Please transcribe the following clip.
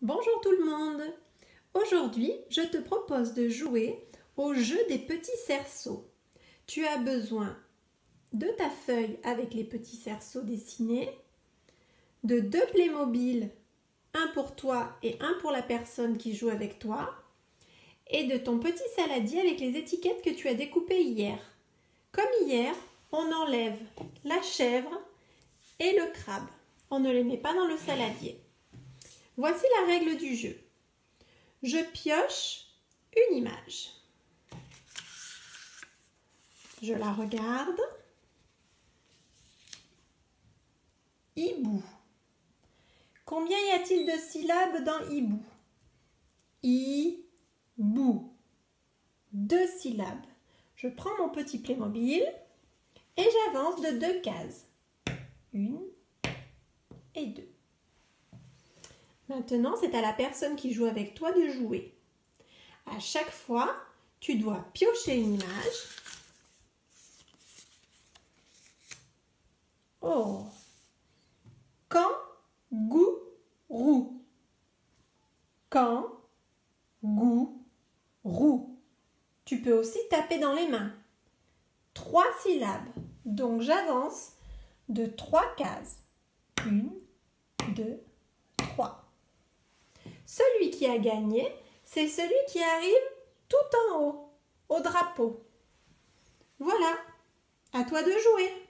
Bonjour tout le monde! Aujourd'hui, je te propose de jouer au jeu des petits cerceaux. Tu as besoin de ta feuille avec les petits cerceaux dessinés, de 2 Playmobil, un pour toi et un pour la personne qui joue avec toi, et de ton petit saladier avec les étiquettes que tu as découpées hier. Comme hier, on enlève la chèvre et le crabe. On ne les met pas dans le saladier. Voici la règle du jeu. Je pioche une image. Je la regarde. Hibou. Combien y a-t-il de syllabes dans hibou? Hibou. 2 syllabes. Je prends mon petit Playmobil et j'avance de 2 cases. 1 et 2. Maintenant, c'est à la personne qui joue avec toi de jouer. À chaque fois, tu dois piocher une image. Oh! Kangourou. Kangourou. Tu peux aussi taper dans les mains. 3 syllabes. Donc, j'avance de 3 cases. 1, 2, 3. Celui qui a gagné, c'est celui qui arrive tout en haut, au drapeau. Voilà, à toi de jouer.